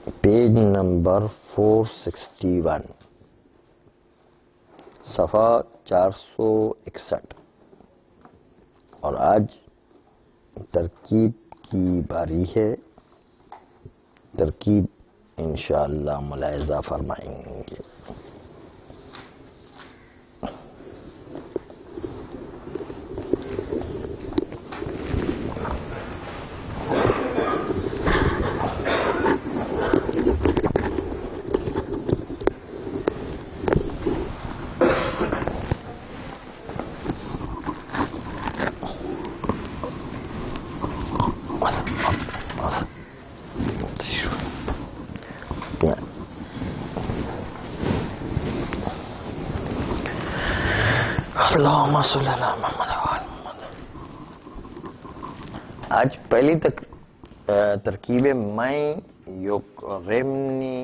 Page number 461 صفحہ 461. اور آج ترکیب کی باری ہے. ترکیب انشاءاللہ ملاحظہ فرمائیں گے. اللہم صلی علی محمد وعلی محمد. آج پہلی ترکیب میں یکرمنی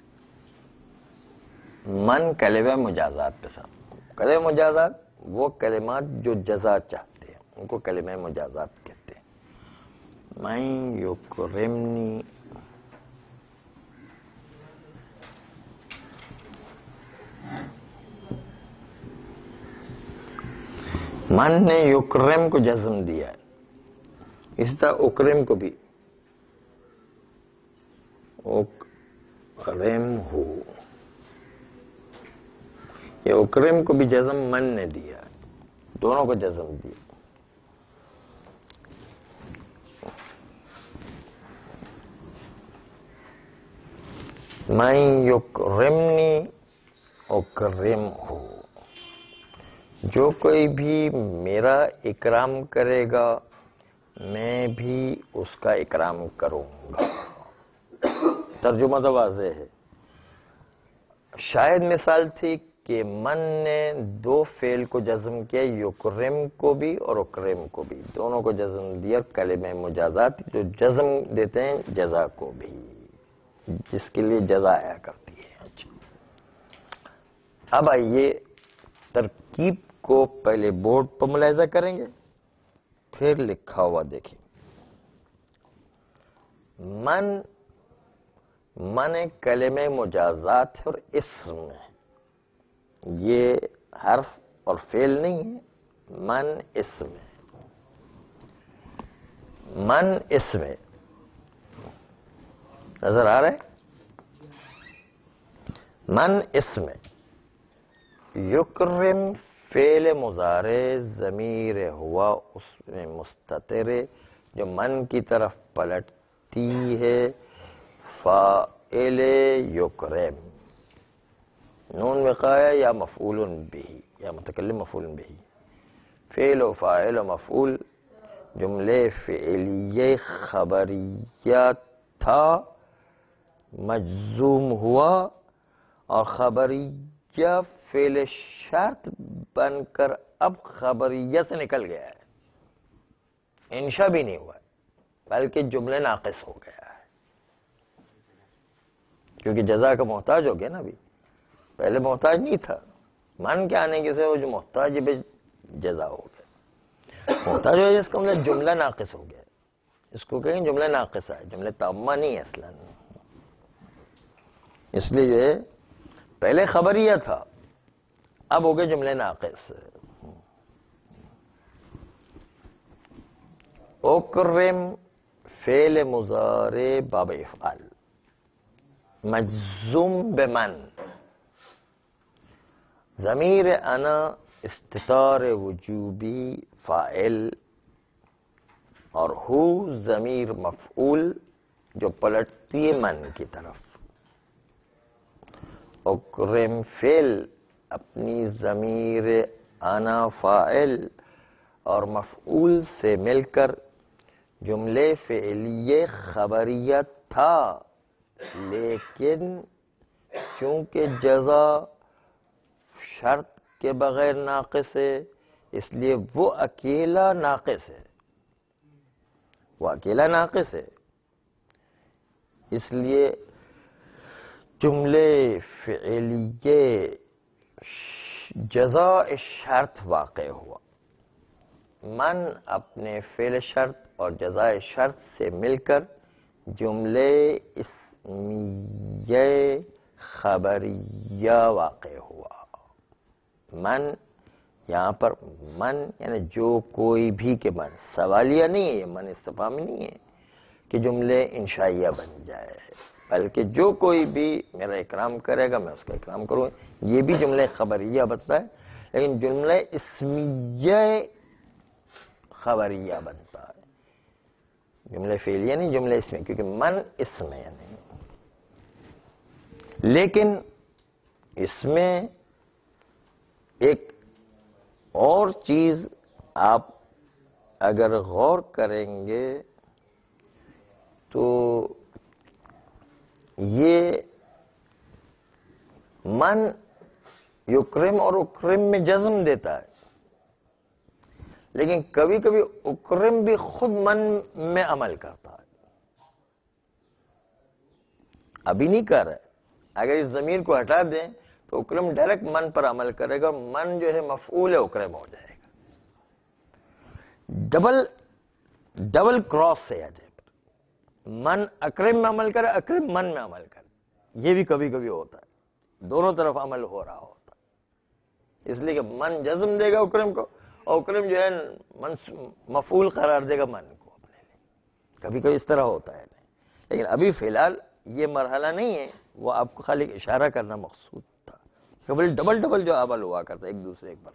من کلمہ مجازات کے ساتھ. کلمہ مجازات وہ کلمات جو جزا چاہتے ہیں ان کو کلمہ مجازات کہتے ہیں. میں یکرمنی من نے یکرم کو جزم دیا ہے. اسی طرح اکرم کو بھی اکرم ہو، یہ اکرم کو بھی جزم من نے دیا ہے. دونوں کو جزم دیا. میں یکرمنی اکرم ہو، جو کوئی بھی میرا اکرام کرے گا میں بھی اس کا اکرام کروں گا. ترجمہ تو واضح ہے. شاید مثال تھی کہ من نے دو فعل کو جزم کیا، یکرم کو بھی اور اکرم کو بھی. دونوں کو جزم دیا. کلمہ مجازات جو جزم دیتے ہیں جزا کو بھی، جس کے لیے جزا آیا کرتی ہے. اچھا، اب آئیے ترکیب کو پہلے بورڈ پر ملاحظہ کریں گے، پھر لکھا ہوا دیکھیں. من کلمہ مجازات ہے اور اسم ہے. یہ حرف اور فعل نہیں ہے. من اسم ہے. من اسم ہے. نظر آ رہا ہے؟ من اسم ہے. یکرم فعل مضارع ضمیر ہوا اس میں مستتر جو من کی طرف پلٹتی ہے. فاعل یکرم نون وقایا یا مفعول بھی یا متکلم مفعول بھی. فعل و فاعل و مفعول جملے فعلیہ خبریہ تھا، مجزوم ہوا اور خبریہ فعل شرط بن کر اب خبریہ سے نکل گیا ہے. انشاء بھی نہیں ہوا بلکہ جملے ناقص ہو گیا ہے، کیونکہ جزا کا محتاج ہو گیا نا. ابھی پہلے محتاج نہیں تھا. من کے آنے کی سے وہ جو محتاج بھی جزا ہو گیا. محتاج ہو گیا اس کا مطلب جملہ ناقص ہو گیا. اس کو کہیں جملہ ناقص ہے، جملہ تامہ نہیں ہے اصلا. اس لیے پہلے خبریہ تھا، اب ہو گئے جملے ناقص. اکرم فعل مضارع باب افعال مجزوم بمن، ضمیر انا استتار وجوبی فاعل اور ہو ضمیر مفعول جو پلٹتی ہے من کی طرف. اکرم فعل اپنی ضمیر انا فاعل اور مفعول سے مل کر جملے فعلیہ خبریہ تھا، لیکن چونکہ جزا شرط کے بغیر ناقص ہے اس لیے وہ اکیلا ناقص ہے. وہ اکیلا ناقص ہے، اس لیے جملے فعلیہ جزاء شرط واقع ہوا. من اپنے فعل شرط اور جزائے شرط سے مل کر جملے اسمیہ خبریہ واقع ہوا. من یہاں پر من یعنی جو کوئی بھی کے من، سوالیہ نہیں ہے، یہ من استفہامی نہیں ہے کہ جملے انشائیہ بن جائے، بلکہ جو کوئی بھی میرا اکرام کرے گا میں اس کا اکرام کروں. یہ بھی جملے خبریہ بنتا ہے، لیکن جملے اسمیہ خبریہ بنتا ہے. جملے فعلیہ نہیں، جملے اسمیہ، کیونکہ من اسم ہے نہیں. لیکن اس میں ایک اور چیز آپ اگر غور کریں گے تو یہ من یکرم اور اکرم میں جزم دیتا ہے، لیکن کبھی کبھی اکرم بھی خود من میں عمل کرتا ہے. ابھی نہیں کر رہا ہے، اگر اس ضمیر کو ہٹا دیں تو اکرم ڈائریکٹ من پر عمل کرے گا، من جو ہے مفعول ہے اکرم ہو جائے گا. ڈبل کراس سے آ جائے گا، من اکرم میں عمل کرے، اکرم من میں عمل کرے. یہ بھی کبھی کبھی ہوتا ہے، دونوں طرف عمل ہو رہا ہوتا ہے. اس لیے کہ من جزم دے گا اکرم کو، اور اکرم جو ہے مفعول قرار دے گا من کو اپنے لیے. کبھی کبھی اس طرح ہوتا ہے. لیکن ابھی فی الحال یہ مرحلہ نہیں ہے، وہ آپ کو خالی اشارہ کرنا مقصود تھا. ڈبل ڈبل جو عمل ہوا کرتا ہے ایک دوسرے پر.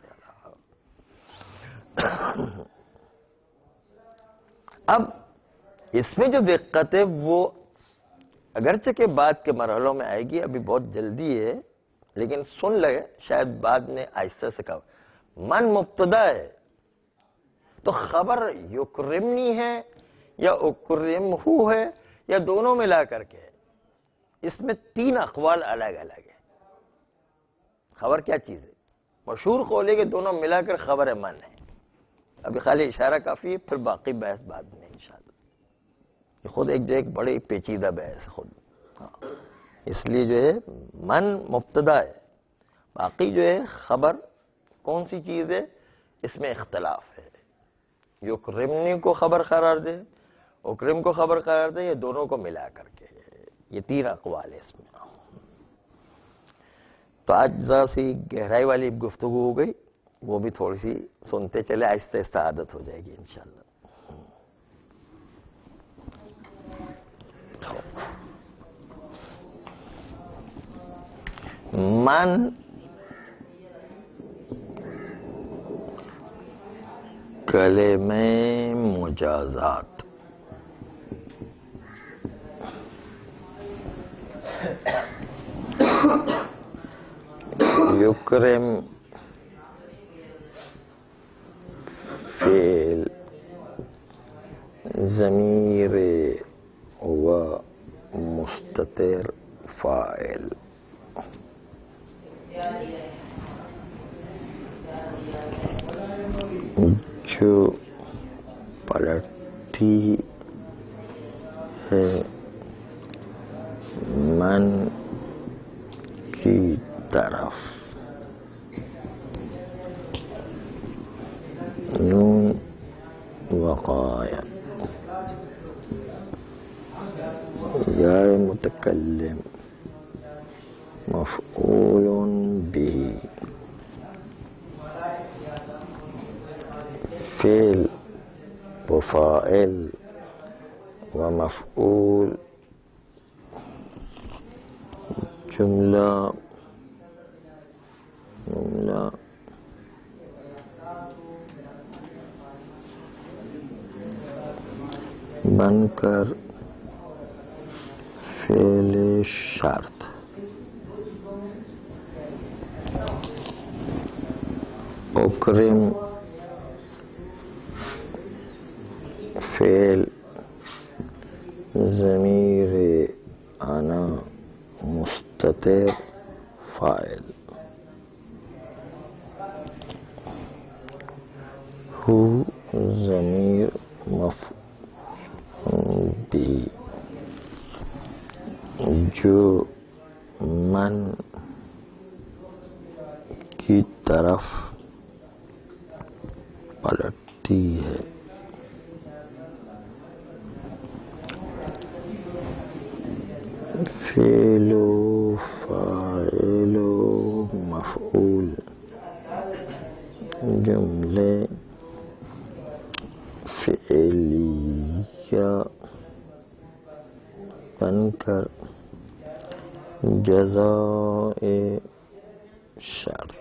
اب اس میں جو دقت ہے وہ اگرچہ کہ بعد کے مرحلوں میں آئے گی، ابھی بہت جلدی ہے، لیکن سن لگے شاید بعد میں آہستہ سے کہا. من مبتدا ہے تو خبر یکرمنی ہے یا اکرمہو ہے یا دونوں ملا کر کے ہے. اس میں 3 اقوال الگ الگ ہیں. خبر کیا چیز ہے؟ مشہور قول ہے کہ دونوں ملا کر خبر من ہے. ابھی خالی اشارہ کافی ہے، پھر باقی بحث بعد میں انشاءاللہ. یہ خود ایک بڑی پیچیدہ بحث خود. اس لیے جو ہے من مبتدا ہے، باقی جو ہے خبر کون سی چیز ہے اس میں اختلاف ہے. یکرمنی کو خبر قرار دے، اکرم کو خبر قرار دے، یہ دونوں کو ملا کر کے. یہ 3 اقوال ہے اس میں. تو آج ذرا سی گہرائی والی گفتگو ہو گئی، وہ بھی تھوڑی سی سنتے چلے، آہستہ آہستہ عادت ہو جائے گی انشاءاللہ. من کلمہ مجازات. یکرم فعل، ضمیر و مستتر فاعل. جو پلٹتی ہے من کی طرف، نون وقایا یا متکلم مفعول به، فعل و فاعل و مفعول، جملہ بن کر فعل شرط. اکرم فعل، ضمیر انا مستتر فاعل. ہو ضمیر مفعول بھی، جو من کی طرف پلٹتی ہے. فعل فاعل مفعول جملے فعلیہ بن کر جزائے شرط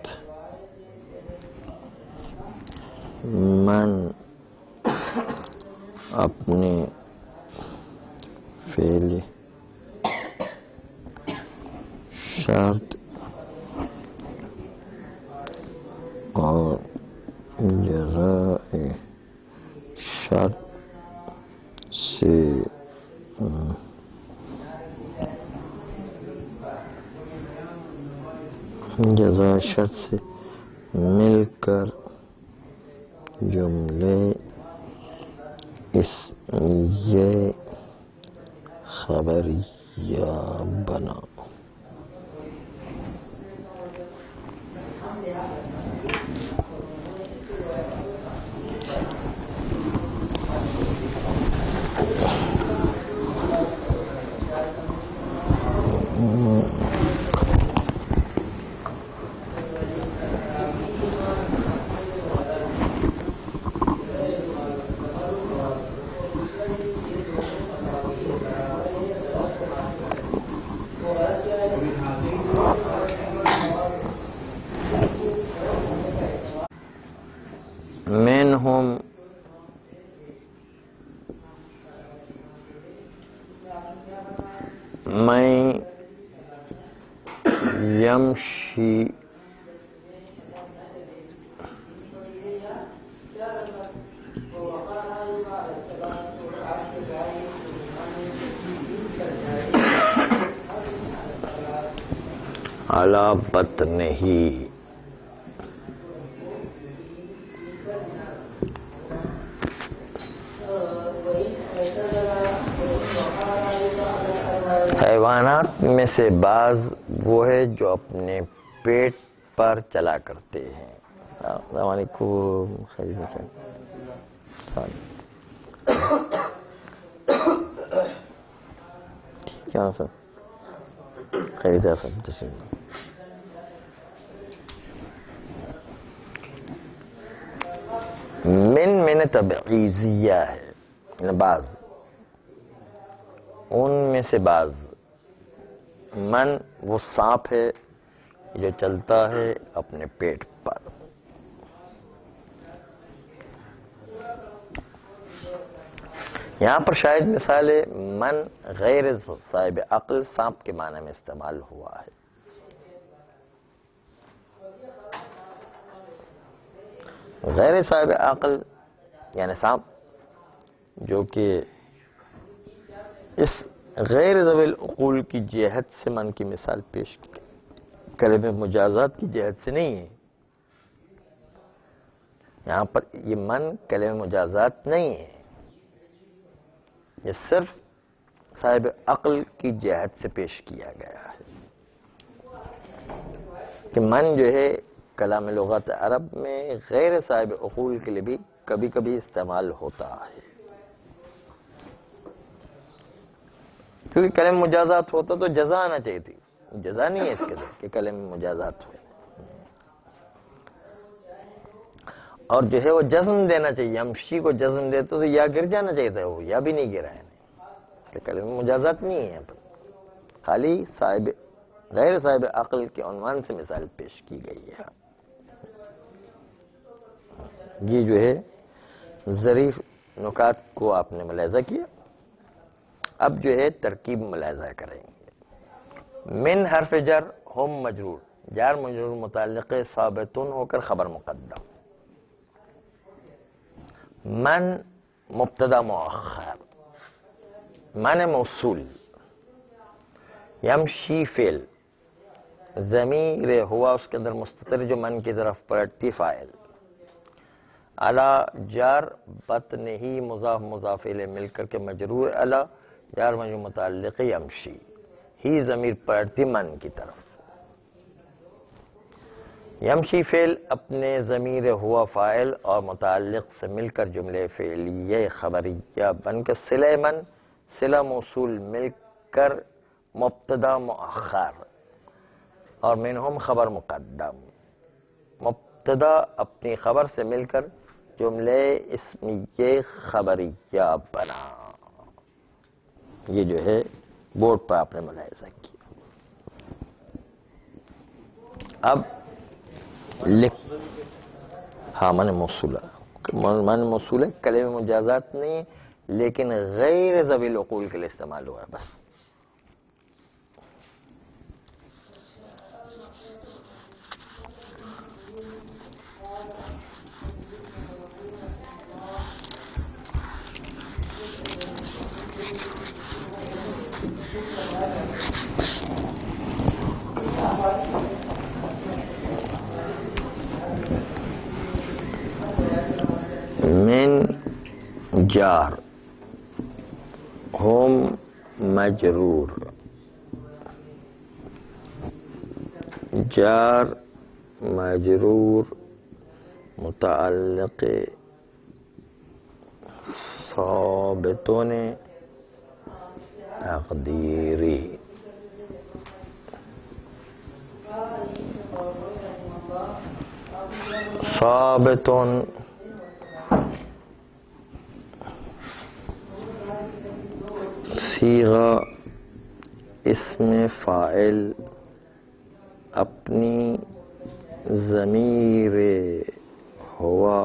من اپنے فعل شرط اور جزائے شرط سے جزائے شرط سے مل کر جملے اسمیہ خبریہ بنا. منہم من یمشی علی بطنہ حیوانات میں سے بعض وہ ہے جو اپنے پیٹ پر چلا کرتے ہیں. السلام علیکم. خیریت سے کیا سر خیریت ہے سر تشریف. من تبعیضیہ ہے بعض ان میں سے بعض. من وہ سانپ ہے جو چلتا ہے اپنے پیٹ پر. یہاں پر شاید مثال من غیر صاحب عقل سانپ کے معنی میں استعمال ہوا ہے. غیر صاحب عقل یعنی سانپ جو کہ اس غیر ذوی العقول کی جہت سے من کی مثال پیش کرے میں مجازات کی جہت سے نہیں ہے. یہاں پر یہ من کلمہ مجازات نہیں ہے، یہ صرف صاحب عقل کی جہت سے پیش کیا گیا ہے کہ من جو ہے کلام لغت عرب میں غیر صاحب عقول کے لیے بھی کبھی کبھی استعمال ہوتا ہے. کیونکہ کلمہ مجازات ہوتا تو جزا آنا چاہیے تھی، جزا نہیں ہے اس کے اندر کہ کلمہ مجازات ہو. اور جو ہے وہ جزم دینا چاہیے، یمشی کو جزم دیتے تو یا گر جانا چاہیے تھا، وہ یا بھی نہیں گرا ہے. کلمہ مجازات نہیں ہے، خالی غیر صاحب عقل کے عنوان سے مثال پیش کی گئی ہے. یہ جو ہے ظریف نکات کو آپ نے ملاحظہ کیا. اب جو ہے ترکیب ملاحظہ کریں گے. من حرف جر ہم مجرور، جار مجرور متعلق ثابتن ہو کر خبر مقدم. من مبتدا مؤخر، من موصول. یمشی فعل، ضمیر ہوا اس کے اندر مستتر جو من کی طرف پلٹتی فاعل. علی جار بطن ہی مضاف مضاف الیہ مل کر کے مجرور علی جار مجرور متعلق یمشی، ہی ضمیر پلٹتی من کی طرف. یمشی فعل اپنے ضمیر ہوا فاعل اور متعلق سے مل کر جملے فعلیہ خبریہ بن کر صلہ من صلہ موصول مل کر مبتدا مؤخر اور منہم خبر مقدم. مبتدا اپنی خبر سے مل کر جملے اسمیہ خبریہ بنا. یہ جو ہے بورڈ پر آپ نے ملاحظہ کیا. اب ہاں من موصولہ کلمہ مجازات نہیں لیکن غیر ذوی العقول کے لیے استعمال ہوا ہے بس. من جار ہم مجرور. جار مجرور متعلق ثابتون تقدیری. ثابتون صیغہ اسم فاعل اپنی ضمیر ہوا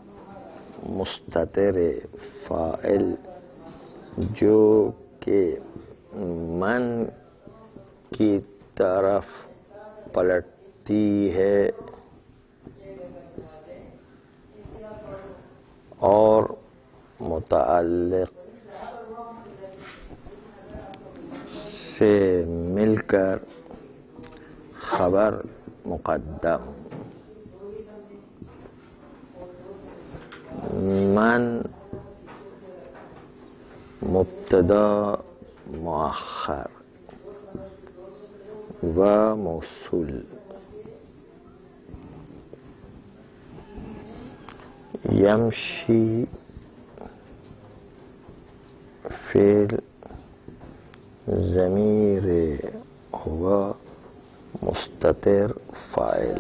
مستتر فاعل جو کہ من کی طرف پلٹتی ہے اور متعلق سے مل کر خبر مقدم. من مبتدا مؤخر و موصول. یمشی فعل ضمیر ہوا مستتر فاعل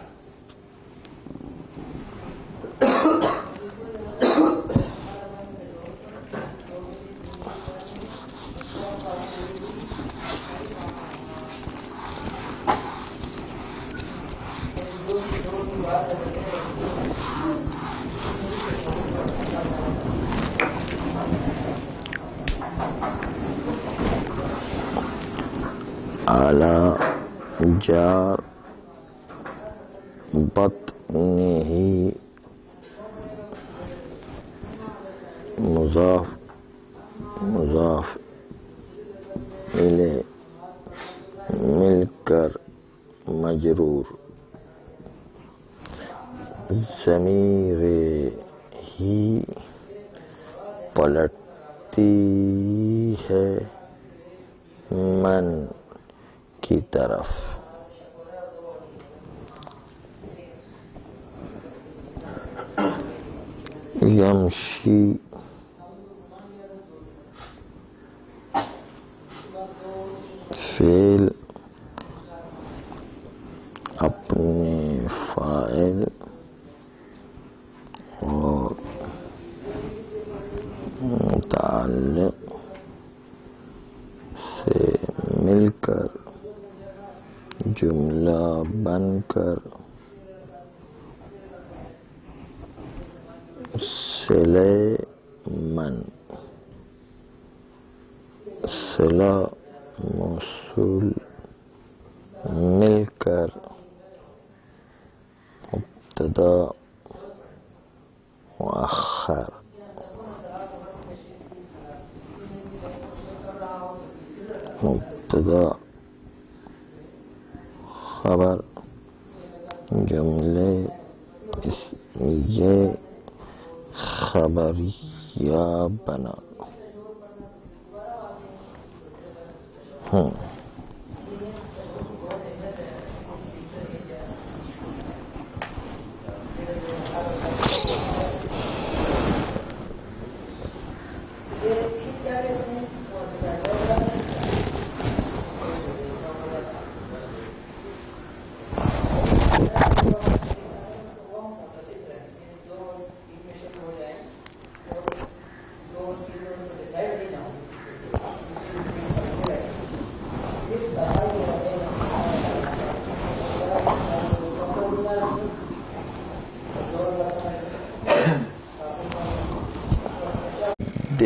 اعلی جار بطنہ مضاف مضاف الیہ مل کر مجرور. ضمیر ہی پلٹتی ہے من کی طرف. یمشی فعل اپنے فاعل اور متعلق سے مل کر جملہ بن کر صلہ من صلہ موصول مل کر مبتدا مؤخر. مبتدا خبر جملے اسمیہ خبریہ بنا.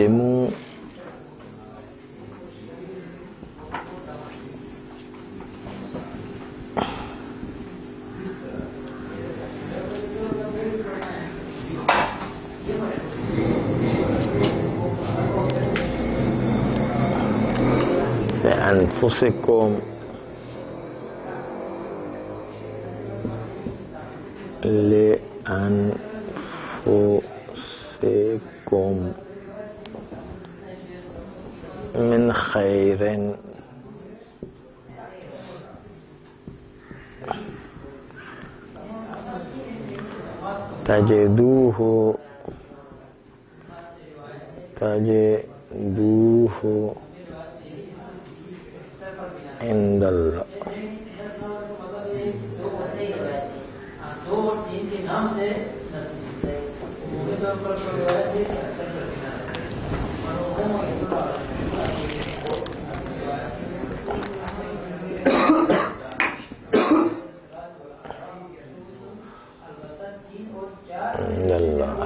تقدموا بأنفسكم لأنفسكم من خير تجدوه عند الله عند الله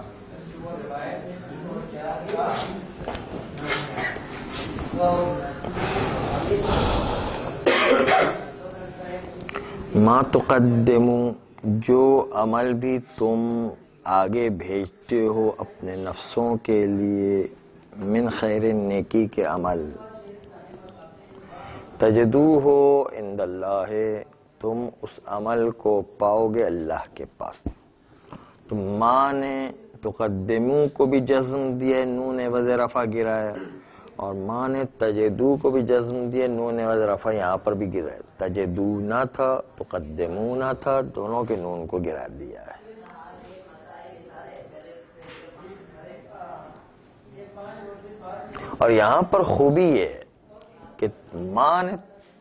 ما تقدمو جو عمل بھی تم آگے بھیجتے ہو اپنے نفسوں کے لیے من خیر نیکی کے عمل تجدوہ عند اللہ تم اس عمل کو پاؤ گے اللہ کے پاس. تو ماں نے تقدمو کو بھی جزم دیا نون عوض رفع گرایا اور ماں نے تجدو کو بھی جزم دیا نون عوض رفع یہاں پر بھی گرایا. تجدو نہ تھا تقدمو نہ تھا دونوں کے نون کو گرا دیا ہے. اور یہاں پر خوبی یہ ہے کہ ماں نے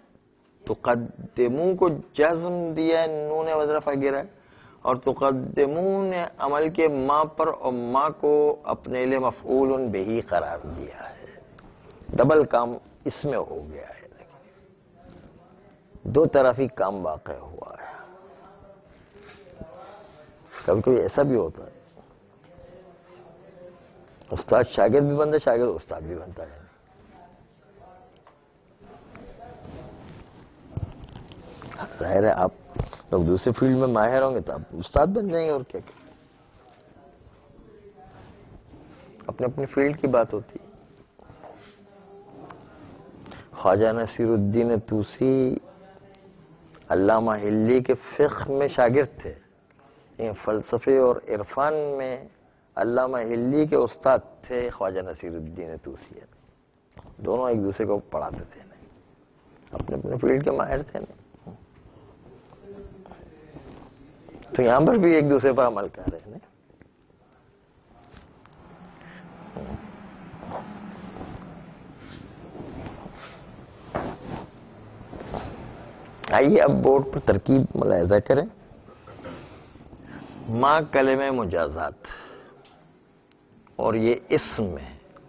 تقدمو کو جزم دیا نون عوض رفع گرایا اور تقدمو نے عمل کے ماں پر اور ماں کو اپنے لیے مفعول بہی قرار دیا ہے. ڈبل کام اس میں ہو گیا ہے. دو طرفی کام واقع ہوا ہے. کبھی کوئی ایسا بھی ہوتا ہے استاد شاگرد بھی بنتا ہے شاگرد استاد بھی بنتا ہے. ظاہر ہے آپ لوگ دوسرے فیلڈ میں ماہر ہوں گے تو آپ استاد بن جائیں گے اور کیا کیا اپنے اپنے فیلڈ کی بات ہوتی ہے. خواجہ نصیر الدین طوسی علامہ ہلی کے فقہ میں شاگرد تھے. فلسفے اور عرفان میں علامہ ہلی کے استاد تھے خواجہ نصیر الدین طوسی. دونوں ایک دوسرے کو پڑھاتے تھے اپنے اپنے فیلڈ کے ماہر تھے. تو یہاں پر بھی ایک دوسرے پر عمل کر رہے ہیں. آئیے اب بورڈ پر ترکیب ملاحظہ کریں. ما کلمہ مجازات اور یہ اسم ہے.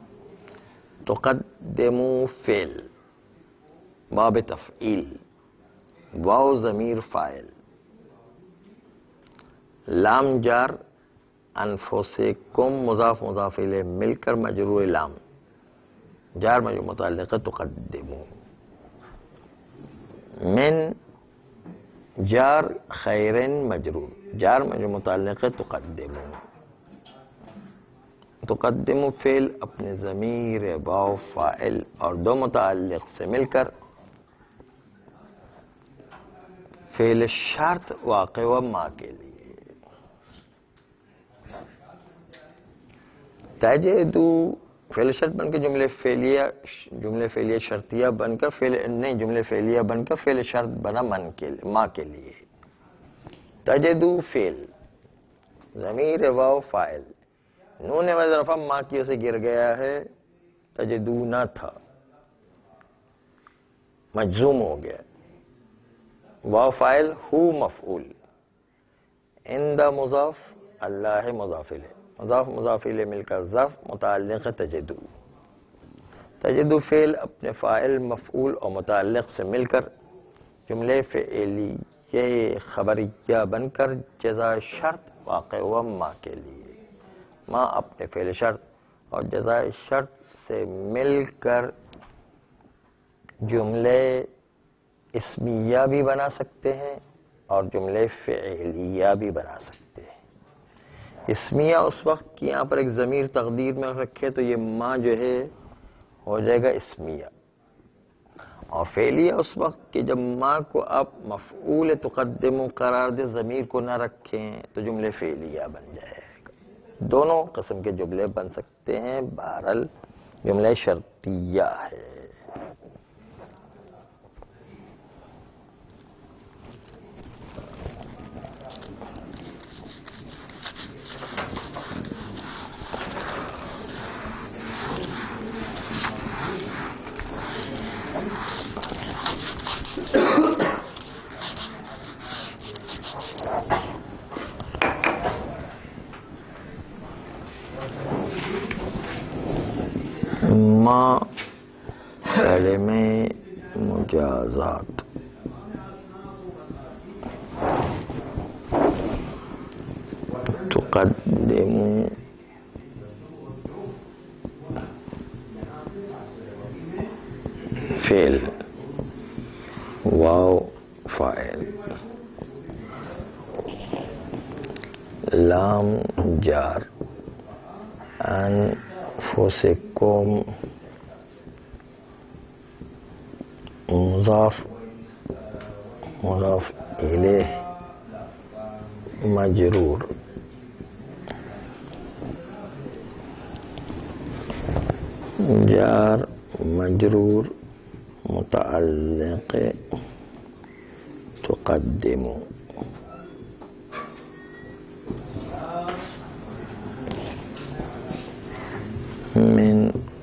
تقدمو فعل باب تفعیل واو ضمیر فاعل لام جار انفسکم مضاف مضاف الیہ مل کر مجرور لام جار مجرور متعلقہ تقدمو من جار خیرن مجرور جار مجرور متعلقہ تقدمو. تقدمو فعل اپنے ضمیر واو فاعل اور دو متعلق سے مل کر فعل شرط واقع و ما کے لیے. تجدو فعل شرط بن کے جملے فعلیہ شرطیہ بن کر جملے فعلیہ بن کر فعل شرط بنا ما کے لیے. تجدو فعل ضمیر واو فاعل نون عوض رفع ما کی سے گر گیا ہے. تجدو نہ تھا مجزوم ہو گیا. واو فاعل ہو مفعول عند مضاف اللہ مضاف الیہ مضاف مضاف الیہ مل کر ظرف متعلق تجدو. تجدو فعل اپنے فاعل مفعول اور متعلق سے مل کر جملے فعلیہ خبریہ بن کر جزا شرط واقع و ما کے لیے. ما اپنے فعل شرط اور جزائے شرط سے مل کر جملے اسمیہ بھی بنا سکتے ہیں اور جملے فعلیہ بھی بنا سکتے ہیں. اسمیہ اس وقت کی یہاں پر ایک ضمیر تقدیر میں رکھے تو یہ ما جو ہے ہو جائے گا اسمیہ، اور فعلیہ اس وقت کہ جب ما کو آپ مفعول تقدم قرار دے ضمیر کو نہ رکھیں تو جملے فعلیہ بن جائے گا. دونوں قسم کے جملے بن سکتے ہیں، بہرحال جملہ شرطیہ ہے. ما کلمہ مجازات، تقدم فعل، واو فاعل، لام جار، انفسکم مضاف مضاف الیہ مجرور، جار مجرور متعلق تقدم، من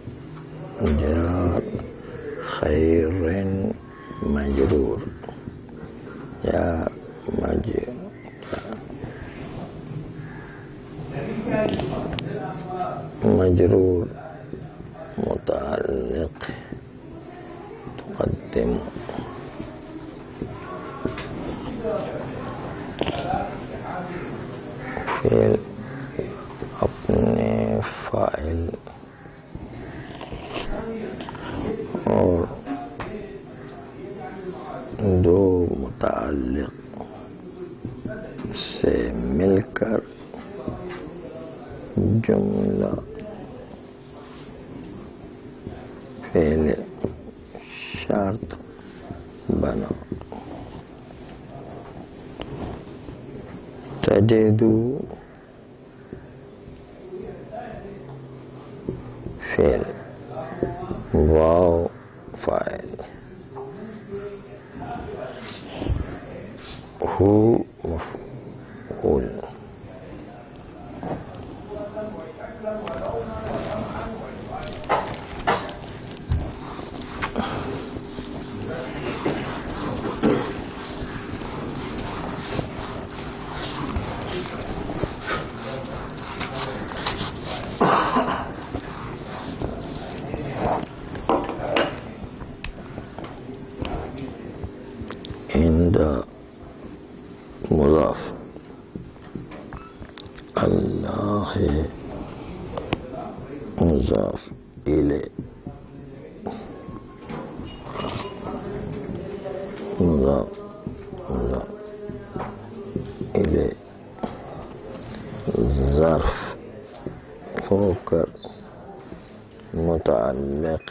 جار خیر مجرور، یا مجرور متعلق تقدم، پھر اپنے فاعل اور دو متعلق سے مل کر جملہ فعل شرط بنا. تجدو فعل، واو فاعل، ہو مفعول، مضاف، اللہ مضاف الیہ، مضاف الیہ، ظرف ہو کر متعلق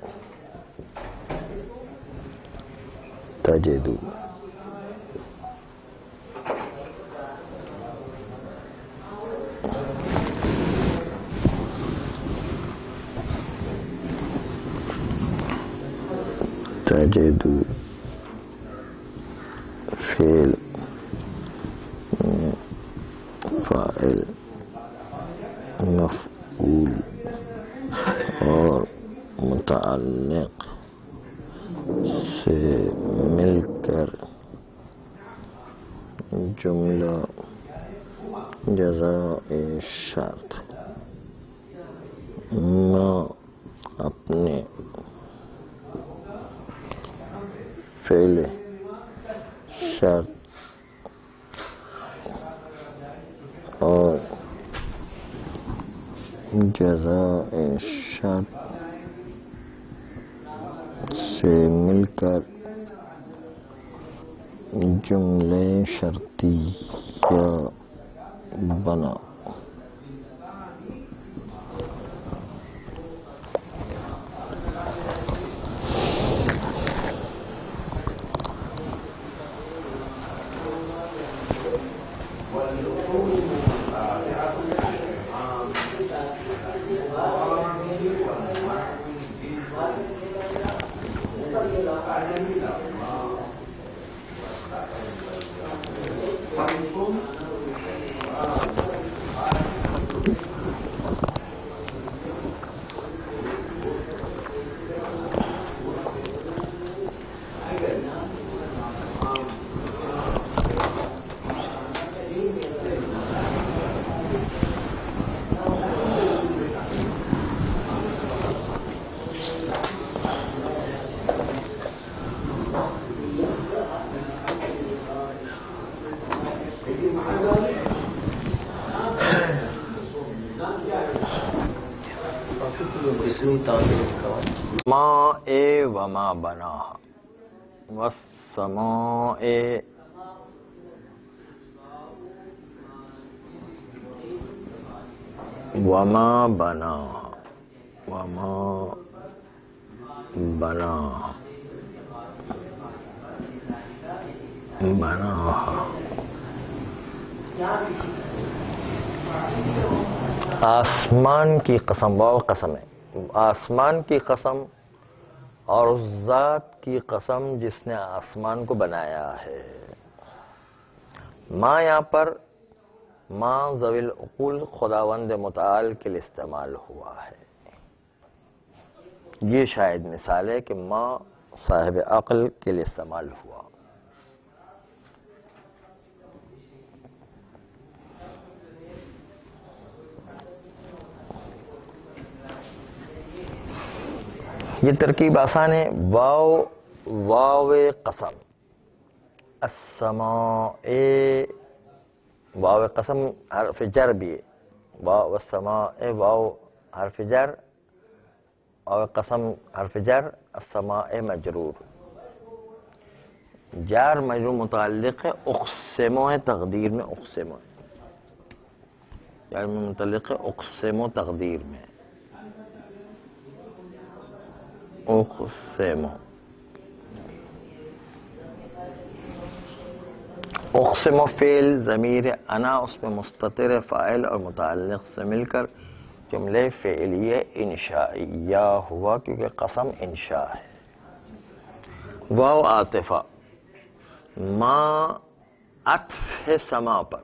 تجدو، تجدو فعل فاعل مفعول اور متعلق سے مل کر جملہ جزائے شرط، ما اپنے فعل شرط اور جزاء شرط سے مل کر جملے شرطیہ بنا. ماء وما بناها والسماء وما بناها آسمان کی قسم، واو قسم ہے، آسمان کی قسم اور اس ذات کی قسم جس نے آسمان کو بنایا ہے. ماں یہاں پر ماں ذوی العقول خداوند متعال کے لیے استعمال ہوا ہے. یہ شاید مثال ہے کہ ماں صاحب عقل کے لیے استعمال ہوا. یہ ترکیب آسان ہے. واو قسم، السماء، واو قسم حرف جر بھی ہے. واو السماء، واو حرف جر، واو قسم حرف جر، السماء مجرور. جار مجرور متعلق ہے اقسمو ہے، تقدیر میں اقسمو ہے. جار متعلق ہے اقسمو تقدیر میں اقسمو. اقسمو فعل ضمیر انا اس میں مستتر فاعل اور متعلق سے مل کر جملے فعلیہ انشائیہ ہوا کیونکہ قسم انشاء ہے. واو عاطفہ، ما عطف ہے سما پر،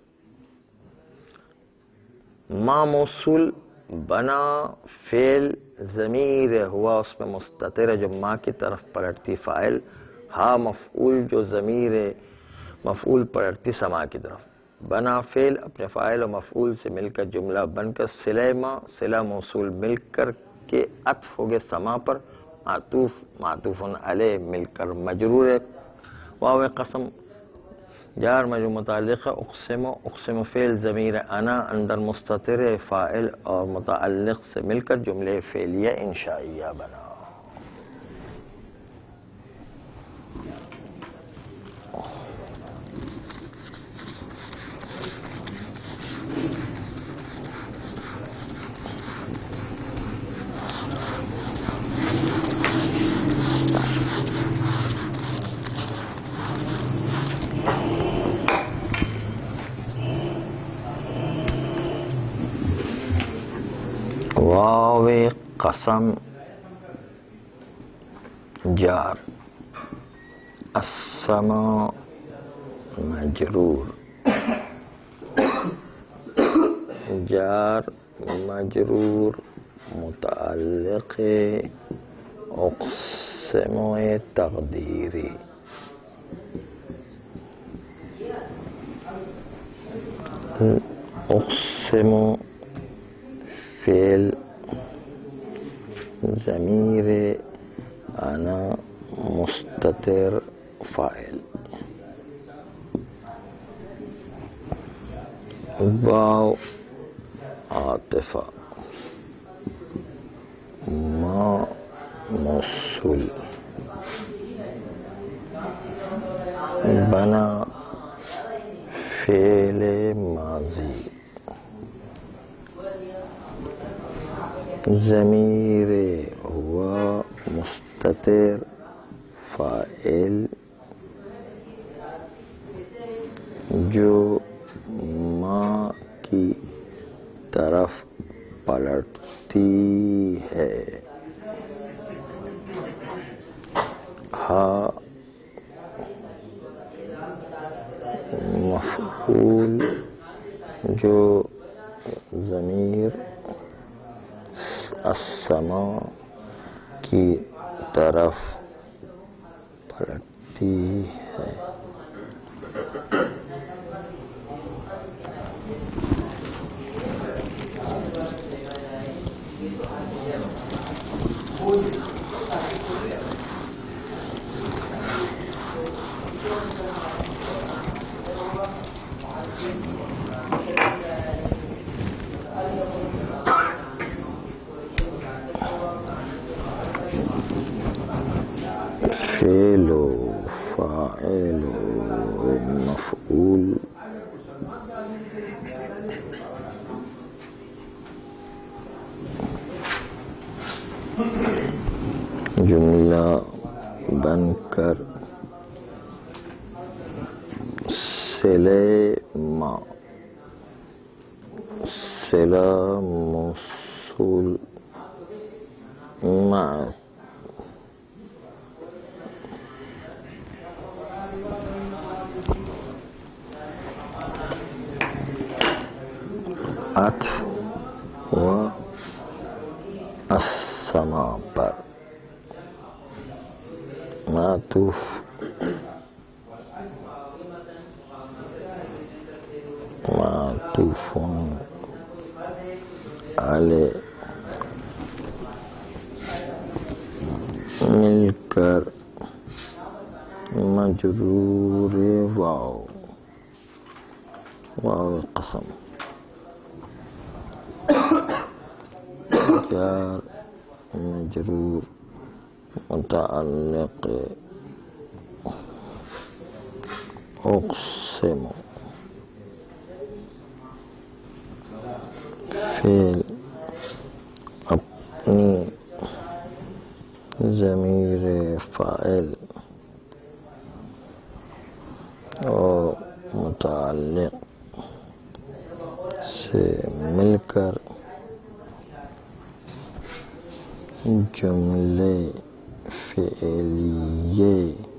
ما موصول، بنا فعل ضمیر ہوا اس میں مستتر جو ماں کی طرف پلٹتی فاعل، ہا مفعول جو ضمیر مفعول پلٹتی سما کی طرف. بنا فعل اپنے فاعل و مفعول سے مل کر جملہ بن کر صلہ ما صلہ موصول مل کر کے عطف ہو گئے سما پر، معطوف معطوف علیہ مل کر مجرور ہے. واو قسم جار مجرور متعلق ہے اقسمو، اقسمو فعل ضمیر انا اندر مستتر فاعل اور متعلق سے مل کر جملے فعلیہ انشائیہ بنا. واو قسم جار، السماء مجرور، جار مجرور متعلق اقسم تقدیری. اقسم فعل ضمیر انا مستتر فاعل، واو عاطفہ، موصول. بنا فعل ماضی. ضمیر ہوا مستتر فاعل جو ماں کی طرف پلٹتی ہے. ہا مفعول جو ضمیر السماء کی طرف پلٹتی ہے. فعل و فاعل و مفعول جملہ بن کر صلہ ما صلہ موصول مع عطف و السماء پر معطوف معطوف علی مل کر مجرور واو واو قسم جار مجرور متعلق اقسم فعل اپنی ضمیر فاعل اور متعلق سے مل کر جملے فعلیے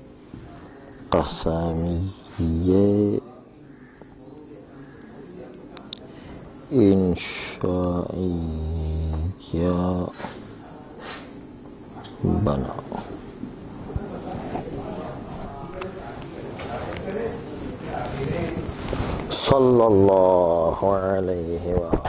قسمیے انشائیہ بنا. صلی اللہ علیہ وآلہ.